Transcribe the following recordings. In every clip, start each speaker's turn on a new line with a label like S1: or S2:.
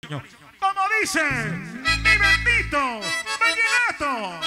S1: Como dice mi bendito vallenato.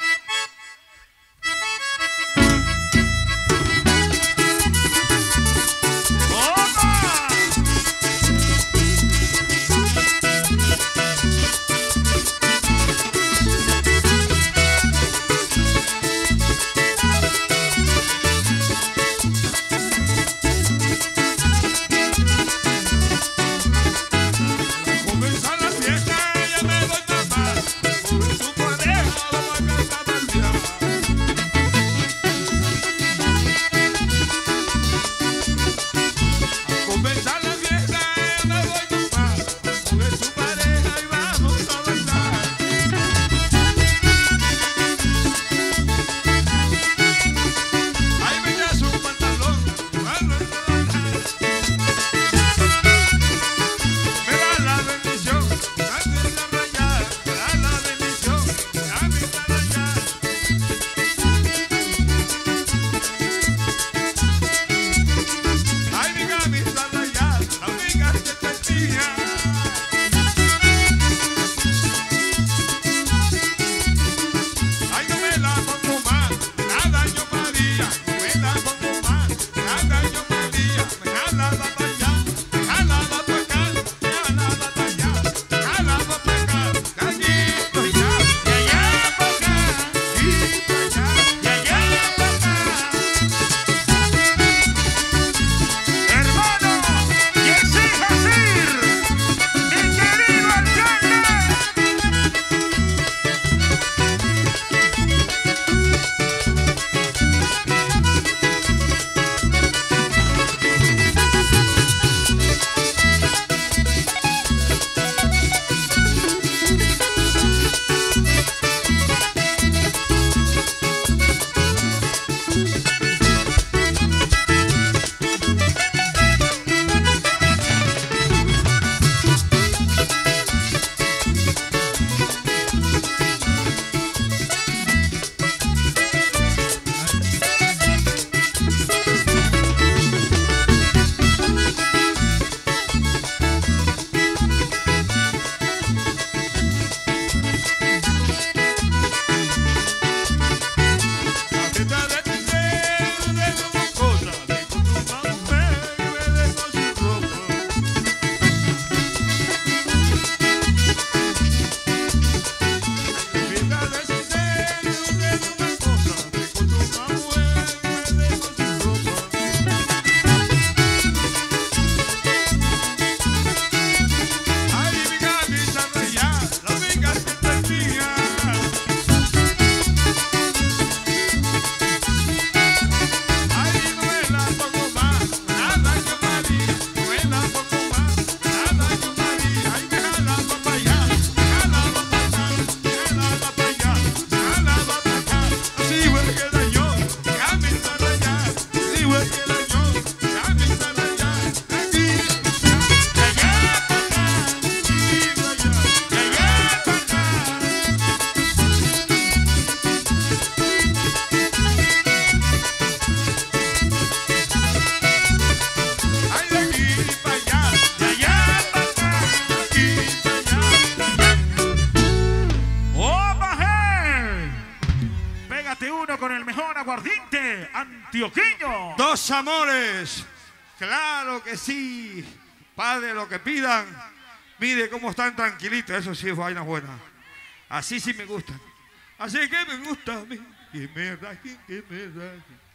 S1: Con el mejor aguardiente antioqueño.
S2: Dos amores, claro que sí. Padre, lo que pidan. Mire cómo están tranquilitos. Eso sí es vaina buena. Así sí me gustan. Así que me gusta a mí. Que me rajen, que me rajen.